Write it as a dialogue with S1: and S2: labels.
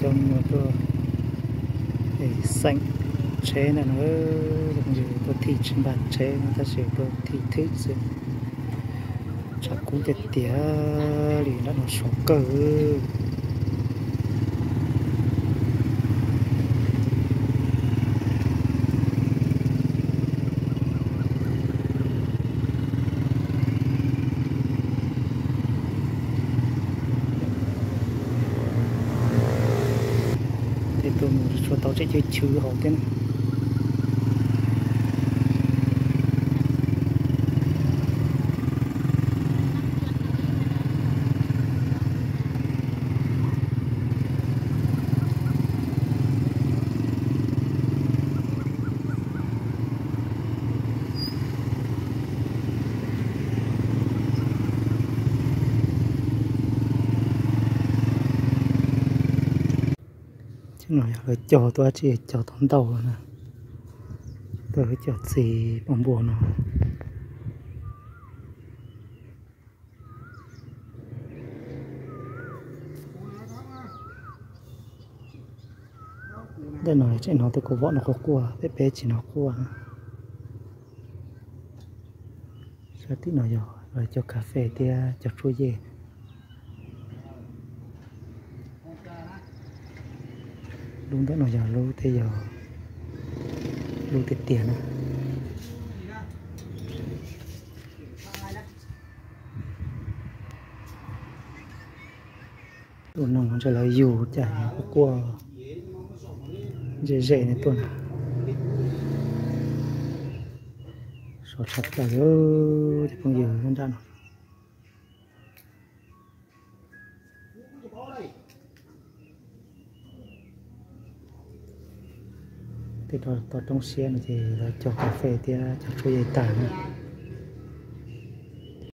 S1: trong cái xanh chế này nó giống như tôi thịt trên bàn chế nó ta sẽ tôi thịt rồi chắc cũng cái tía thì nó số cờ thì tôi muốn cho tao sẽ chơi chữ họ thế này chứ nói là cho tôi chỉ cho tóm tàu nè tôi cho gì bóng buồn nó đây nói chuyện nó tôi có vợ nó có cua bé bé chỉ nó cua sao tí nó nhỏ rồi cho cà phê tia cho chua dê đúng đó nó giờ lưu thế giờ lưu tiền tiền tụi nó còn trở lại dù chả có cua dễ dễ này tuần sọt sọt là thì không nhiều hơn ra nó thì đó trong xe này thì là cho cà phê thì cho chơi tảng